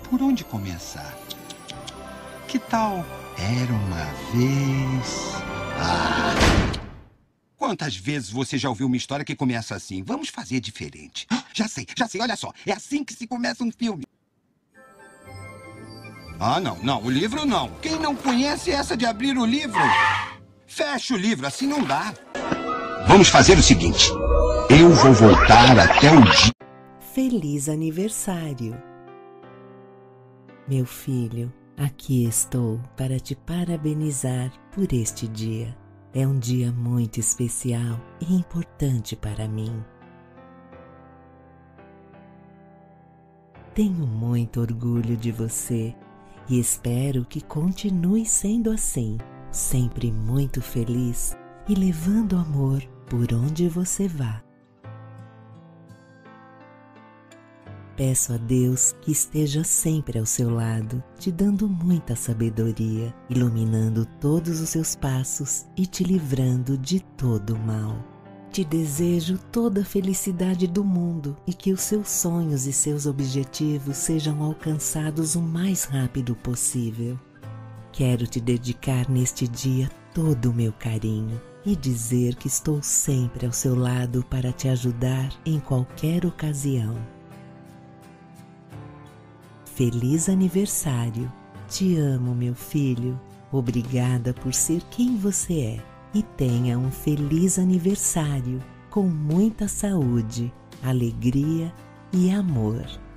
Por onde começar? Que tal Era uma vez... Ah! Quantas vezes você já ouviu uma história que começa assim? Vamos fazer diferente. Já sei, olha só. É assim que se começa um filme. Ah, não, o livro não. Quem não conhece essa de abrir o livro? Fecha o livro, assim não dá. Vamos fazer o seguinte. Eu vou voltar até o dia... Feliz aniversário! Meu filho, aqui estou para te parabenizar por este dia. É um dia muito especial e importante para mim. Tenho muito orgulho de você e espero que continue sendo assim, sempre muito feliz e levando amor por onde você vá. Peço a Deus que esteja sempre ao seu lado, te dando muita sabedoria, iluminando todos os seus passos e te livrando de todo o mal. Te desejo toda a felicidade do mundo e que os seus sonhos e seus objetivos sejam alcançados o mais rápido possível. Quero te dedicar neste dia todo o meu carinho e dizer que estou sempre ao seu lado para te ajudar em qualquer ocasião. Feliz aniversário! Te amo, meu filho. Obrigada por ser quem você é. E tenha um feliz aniversário, com muita saúde, alegria e amor.